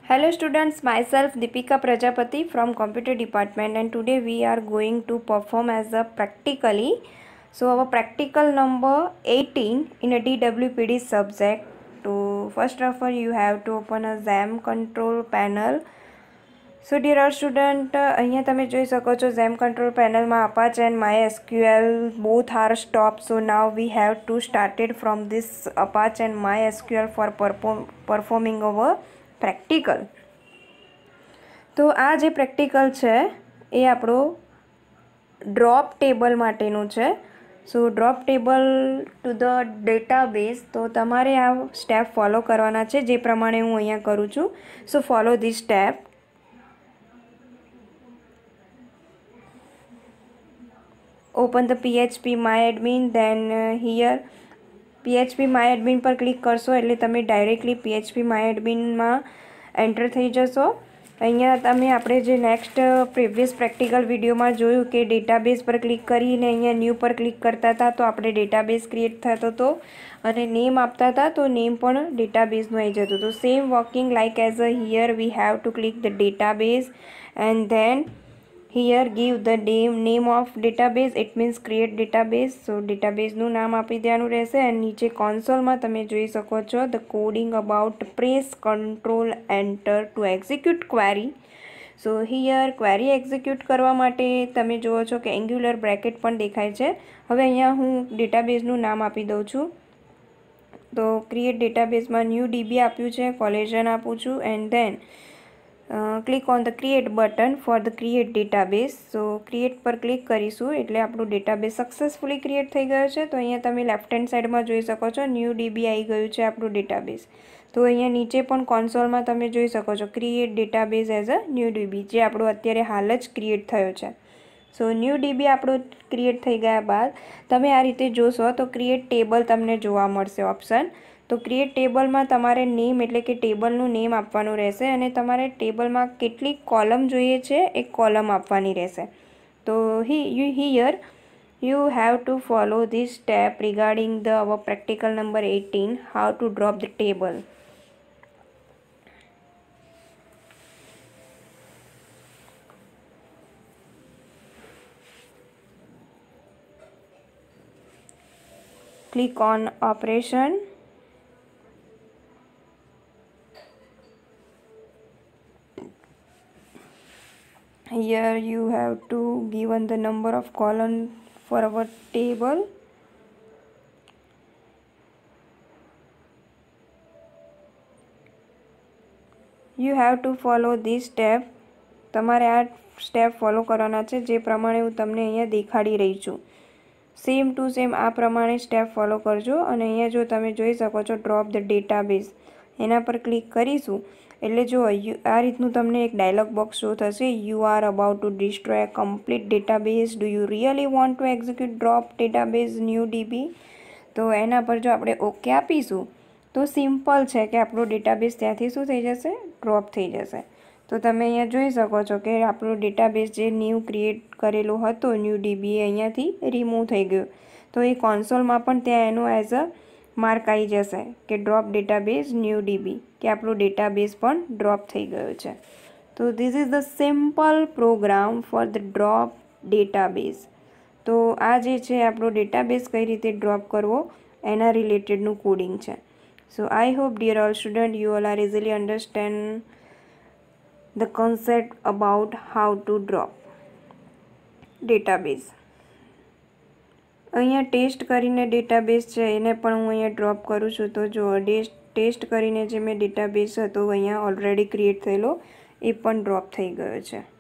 Hello students, myself Deepika Prajapati from Computer Department, and today we are going to perform as a practically. So our practical number 18 in a DWPD subject. So first of all you have to open a XAMPP control panel. So dear student, અહીંયા તમે જોઈ શકો છો XAMPP control panel માં Apache and MySQL both are stopped. So now we have to start it from this Apache and MySQL for performing our practical. તો આ જે practical છે એ આપણો ડ્રોપ ટેબલ માટેનું છે. So drop table to the database, તો તમારે આ સ્ટેપ ફોલો કરવાના છે જે પ્રમાણે હું અહીંયા કરું છું. So follow this step. Open the PHP MyAdmin, then here PHP MyAdmin પર ક્લિક કરશો એટલે તમે ડાયરેક્ટલી PHP MyAdminમાં એન્ટર થઈ જશો. અહીંયા તમે આપણે જે નેક્સ્ટ પ્રીવિયસ પ્રેક્ટિકલ વિડીયોમાં જોયું કે ડેટાબેઝ પર ક્લિક કરીને અહીંયા ન્યૂ પર ક્લિક કરતા હતા તો આપણે ડેટાબેઝ ક્રિએટ થતો હતો અને નેમ આપતા હતા તો નેમ પણ ડેટાબેઝનું આવી જતું હતું. Same working like as a here we have to click the database and then here give the name of database, it means create database. so database નું નામ આપી દેવાનું રહેશે અને નીચે કોન્સોલમાં તમે જોઈ શકો છો the coding about press control enter to execute query. so here query execute કરવા માટે તમે જુઓ છો કે એન્ગ્યુલર બ્રેકેટ પણ દેખાય છે. હવે અહીંયા હું ડેટાબેઝનું નામ આપી દઉં છું. તો ક્રિએટ ડેટાબેઝમાં ન્યૂ DB આપ્યું છે, કોલેજન આપું છું and then click on the create button for the create database. So create પર ક્લિક કરીશું એટલે આપણું ડેટાબેઝ સક્સેસફુલી ક્રિએટ થઈ ગયો છે. તો અહીંયા તમે લેફ્ટ હેન્ડ સાઈડમાં જોઈ શકો છો ન્યૂ DB આવી ગયું છે આપણું ડેટાબેઝ. તો અહીંયા નીચે પણ કોન્સોલમાં તમે જોઈ શકો છો create database as a new DB, જે આપણું અત્યારે હાલ જ ક્રિએટ થયો છે. સો ન્યૂ DB આપણું ક્રિએટ થઈ ગયા બાદ તમે આ રીતે જોશો તો ક્રિએટ ટેબલ તમને જોવા મળશે ઓપ્શન. તો ક્રિએટ ટેબલમાં તમારે નેમ એટલે કે ટેબલનું નેમ આપવાનું રહેશે અને તમારે ટેબલમાં કેટલી કોલમ જોઈએ છે એ કોલમ આપવાની રહેશે. તો here you have to follow this step regarding the our practical number 18 how to drop the table. Click on operation. Here you have to given the number of column for our table. You have to follow this step. તમારે આ step follow કરવાના છે જે પ્રમાણે હું તમને અહીંયા દેખાડી રહી છું. સેમ ટુ સેમ આ પ્રમાણે સ્ટેપ ફોલો કરજો. અને અહીંયા જો તમે જોઈ શકો છો ડ્રોપ ધ ડેટાબેઝ, એના પર ક્લિક કરીશું એટલે જો આ રીતનું તમને એક ડાયલોગ બોક્સ શો થશે. You are about to destroy a complete database, do you really want to execute drop database new DB. તો એના પર જો આપણે ઓકે આપીશું તો સિમ્પલ છે કે આપણો ડેટાબેઝ ત્યાંથી શું થઈ જશે, ડ્રોપ થઈ જશે. તો તમે અહીંયા જોઈ શકો છો કે આપણો ડેટાબેઝ જે ન્યૂ ક્રિએટ કરેલો હતો ન્યૂ DB એ અહીંયાથી રિમૂવ થઈ ગયો. તો એ કોન્સોલમાં પણ ત્યાં એનું એઝ અ માર્ક આવી જશે કે ડ્રોપ ડેટાબેઝ ન્યૂ DB, કે આપણો ડેટાબેઝ પણ ડ્રોપ થઈ ગયો છે. તો this is the simple program for the drop database. તો આ જે છે આપણો ડેટાબેઝ કઈ રીતે ડ્રોપ કરવો એના રિલેટેડનું કોડિંગ છે. So I hope dear all student you all are easily understand the concept about how to drop database. અહીંયા ટેસ્ટ કરીને ડેટાબેઝ છે એને પણ હું અહીંયા ડ્રોપ કરું છું. તો જો ટેસ્ટ કરીને જે મેં ડેટાબેઝ હતો અહીંયા ઓલરેડી ક્રિએટ થયેલો એ પણ ડ્રોપ થઈ ગયો છે.